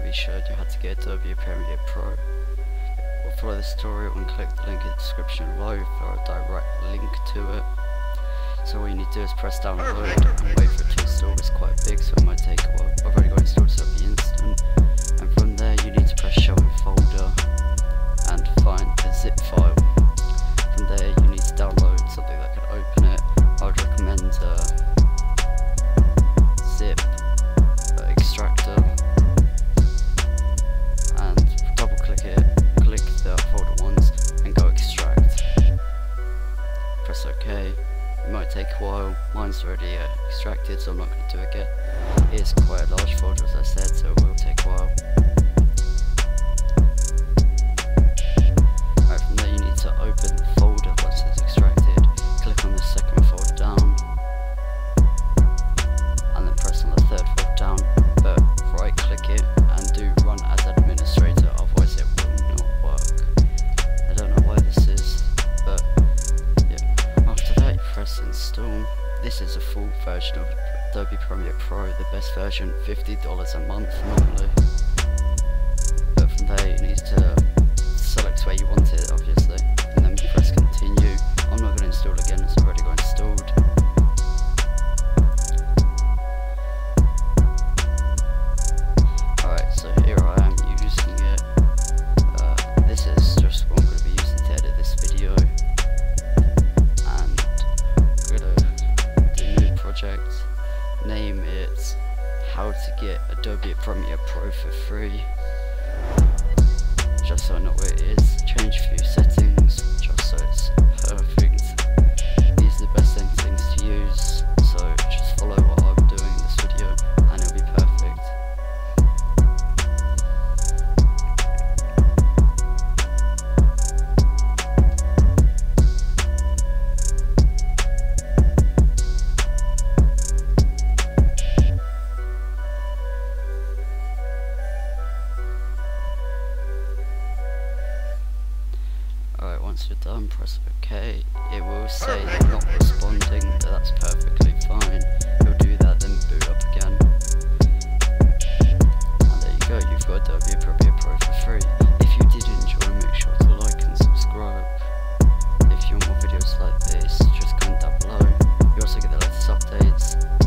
already showed you how to get Adobe Premiere Pro. We'll follow the tutorial and click the link in the description below for a direct link to it. So all you need to do is press download and wait for it to install. It's quite big, so it might take a while. I've already got it installed, so it'll be instant. And from there you need to press show in folder and find the zip file. From there you need to download something that can open it. I would recommend zip extractor, and double click it, click the folder once and go extract. Press OK. It might take a while. Mine's already extracted, so I'm not going to do it again. It is quite a large folder, as I said, so it will take a while. Alright, from there you need to open the folder once it's extracted. Click on the second folder down, and then press on the third folder down, but right click it and do run as administrator, otherwise it will not work. I don't know why this is, but yeah. After that you press install. This is a full version of Adobe Premiere Pro, the best version, $50 a month normally. But from there you need to select where you want it, obviously, and then press continue. I'm not going to install again, it's already got installed. Alright, so here I am using it. This is just what I'm going to be using to edit this video. And I'm going to do new project. Name it How to Get Adobe Premiere Pro for Free. Just so I know where it is. Change a few settings just so it's perfect. These are the best settings to use, so just follow what I'm doing in this video and it'll be perfect. Alright, once you're done, press OK. It will say not responding, but that's perfectly fine. It'll do that, then boot up again. And there you go, you've got Adobe Premiere Pro for free. If you did enjoy, make sure to like and subscribe. If you want more videos like this, just comment down below. You also get the latest updates.